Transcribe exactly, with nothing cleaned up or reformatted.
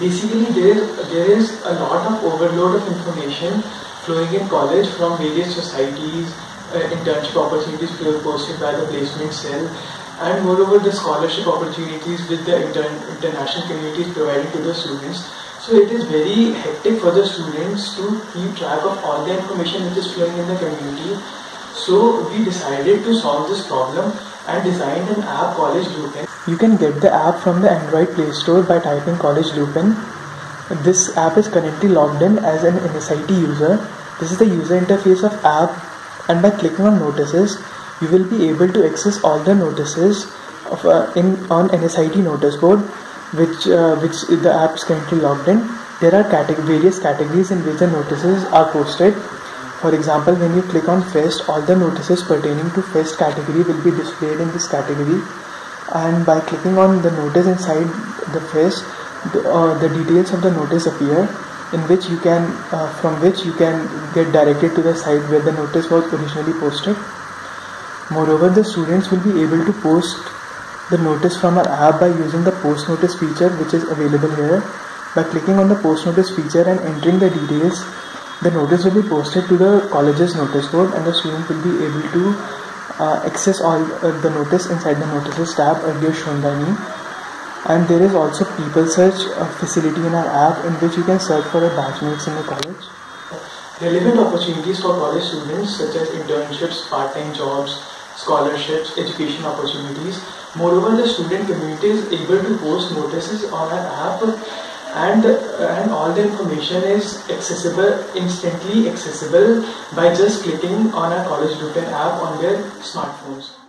Basically, there, there is a lot of overload of information flowing in college from various societies, uh, internship opportunities posted by the placement cell, and moreover the scholarship opportunities with the inter international communities providing to the students. So it is very hectic for the students to keep track of all the information which is flowing in the community. So we decided to solve this problem and designed an app, College Lupin. You can get the app from the Android Play Store by typing College Lupin. This app is currently logged in as an N S I T user. This is the user interface of app, and by clicking on notices, you will be able to access all the notices of uh, in on N S I T notice board, which uh, which the app is currently logged in. There are cate various categories in which the notices are posted. For example, when you click on Fest, all the notices pertaining to Fest category will be displayed in this category. And by clicking on the notice inside the Fest, the, uh, the details of the notice appear, in which you can, uh, from which you can get directed to the site where the notice was originally posted. Moreover, the students will be able to post the notice from our app by using the post notice feature, which is available here. By clicking on the post notice feature and entering the details, the notice will be posted to the college's notice board, and the student will be able to uh, access all uh, the notice inside the notices tab earlier shown by me. And there is also people search uh, facility in our app, in which you can search for a batchmates in the college. Relevant opportunities for college students such as internships, part-time jobs, scholarships, education opportunities. Moreover, the student community is able to post notices on our app, and uh, and all the information is accessible, instantly accessible by just clicking on our College Lupin app on their smartphones.